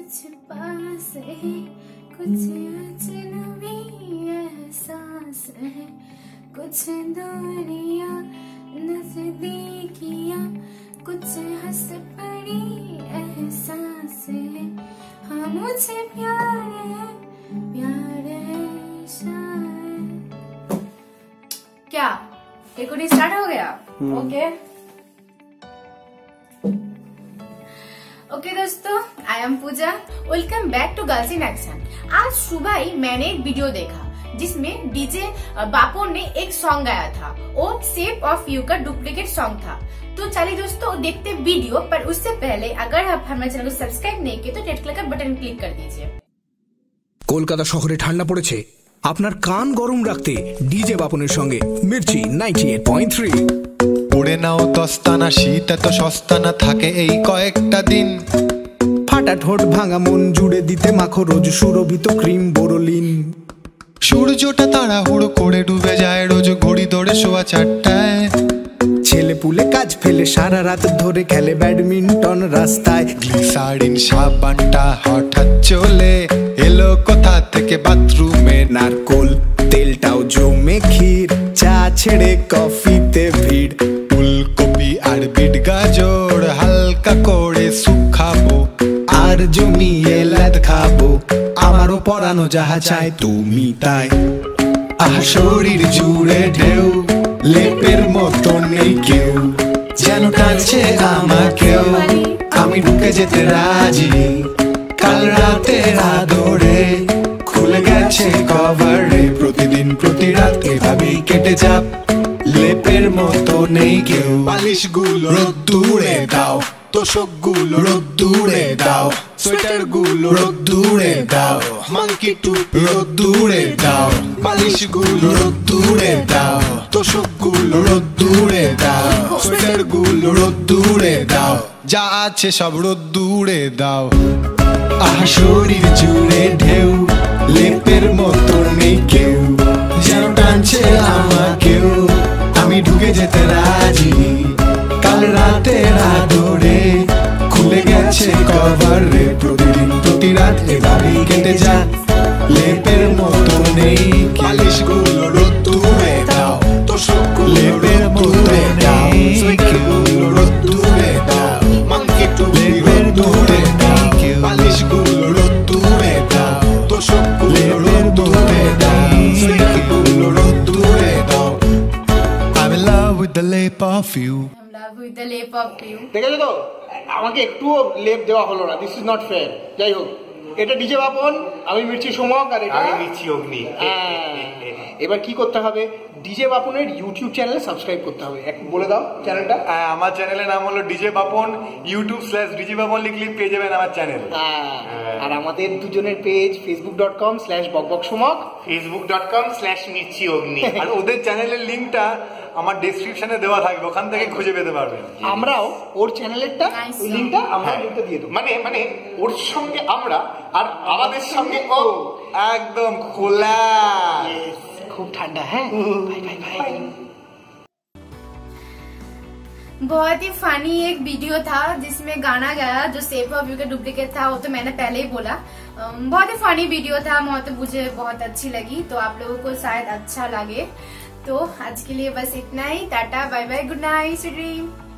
कुछ पास है, कुछ अजनबी एहसास है, कुछ दूरियां नजदीकियां, कुछ हंस पड़ी एहसास है। हाँ मुझे प्यार है शायद। क्या रिकॉर्डिंग स्टार्ट हो गया? ओके दोस्तों, I am Pooja. Welcome back to girls in action. आज सुबह ही मैंने एक वीडियो देखा जिसमें डीजे बापू ने एक सॉन्ग गाया था। वो शेप ऑफ यू का डुप्लीकेट सॉन्ग था। तो चलिए दोस्तों देखते वीडियो, पर उससे पहले अगर आप हमारे चैनल को सब्सक्राइब नहीं किए तो रेड कलर का बटन क्लिक कर दीजिए। কলকাতা শহরে ঠান্ডা পড়েছে, আপনার কান গরম রাখতে ডিজে বাপনের সঙ্গে মির্চি 98.3। পড়ে নাও দস্তানা, শীত এত সস্তা না, থাকে এই কয়েকটা দিন। ফাটা ঠোঁট ভাঙা মন জুড়ে দিতে মাখো রোজ সুরভিত ক্রিম বোরোলিন। সূর্যটা তাড়াহুড়ো করে ডুবে যায় রোজ ঘড়ি ধরে শোয়া 4টায়। ছেলে পুলে কাজ ফেলে সারা রাত ধরে খেলে ব্যাডমিন্টন রাস্তায়। গ্লিসারিন সাবানটা হঠাৎ চলে এলো কোথা থেকে বাথরুমে। নারকোল তেলটাও জমে ক্ষীর, চা ছেড়ে কফিতে ভিড়। ফুলকপি আর বিট গাজর হালকা করে শুকাবো, আর জমিয়ে লাদ খাবো। আমারও পরানো যাহা চায় তুমি তাই। আহা শরীর জুড়ে ঢেউ, লেপের মতো নেই কেউ, যেন টানছে আমাকেও। আমি ঢুকে যেতে রাজি কাল রাতের আদরে, খুলে গেছে কভারে। প্রতিদিন প্রতি রাত এভাবেই কেটে যাক, লেপের মতো নেই কেউ। বালিশ গুলো রোদ্দুরে দাও, তোষক গুলো রোদ্দুরে দাও, সোয়েটার গুলো রোদ্দুরে দাও, মাংকি টুপি রোদ্দুরে দাও। বালিশ গুলো রোদ্দুরে দাও, তোষক গুলো রোদ্দুরে দাও, সোয়েটার গুলো রোদ্দুরে দাও, যা আছে সব রোদ্দুরে দাও। আহা শরীর জুড়ে ঢেউ, লেপের মতো নেই কেউ, যেন টানছে আমাকেও। আমি ঢুকে যেতে রাজি কাল রাতের আদরে, খুলে গেছে কভারে। প্রতিদিন প্রতি রাত এভাবেই কেটে যাক, লেপের মতো নেই। বালিশ গুলো রোদ্দুরে দাও, তোষক লেপের মতো দাও, সোয়েটার গুলো রোদ্দুরে দাও, মাংকি টুপি রোদ্দুরে দাও। বালিশ গুলো রোদ্দুরে দাও, তোষক রোদ্দুরে দাও, সোয়েটার গুলো রোদ্দুরে দাও। I'm in love with the lip of you. দেখেছো তো, আমাকে একটুও লেপ দেওয়া হলো না। This is not fair. যাই হোক, এটা ডিজে বাপন, আমি মির্চি সোমক, আর এটা আমি মির্চি অগ্নি। এবার কি করতে হবে? ডিজে বাপনের ইউটিউব চ্যানেলে সাবস্ক্রাইব করতে হবে। একটু বলে দাও চ্যানেলটা। আমার চ্যানেলের নাম হলো ডিজে বাপন। YouTube/ডিজে বাপন লিখলে পেয়ে যাবেন আমার চ্যানেল। আর আমাদের দুজনের পেজ facebook.com/বকবকসমক, facebook.com/মির্চি অগ্নি। আর ওদের চ্যানেলের লিঙ্কটা আমার ডেসক্রিপশনে দেওয়া থাকবে, ওখান থেকে খুঁজে পেতে পারবেন। আমরাও ওর চ্যানেলেরটা, ওই লিঙ্কটা আমরা লিঙ্কটা দিয়ে দেবো। মানে ওর সঙ্গে আমরা, আর আমাদের সঙ্গে ও, একদম খোলা। खूब ठंडा है। Bye bye bye. बहुत ही फनी एक वीडियो था जिसमें गाना गाया जो शेप ऑफ यू का डुप्लीकेट था। वो तो मैंने पहले ही बोला। बहुत ही फनी वीडियो था, मुझे बहुत अच्छी लगी। तो आप लोगों को शायद अच्छा लगे। तो आज के लिए बस इतना ही। टाटा bye bye, good night, sweet dream.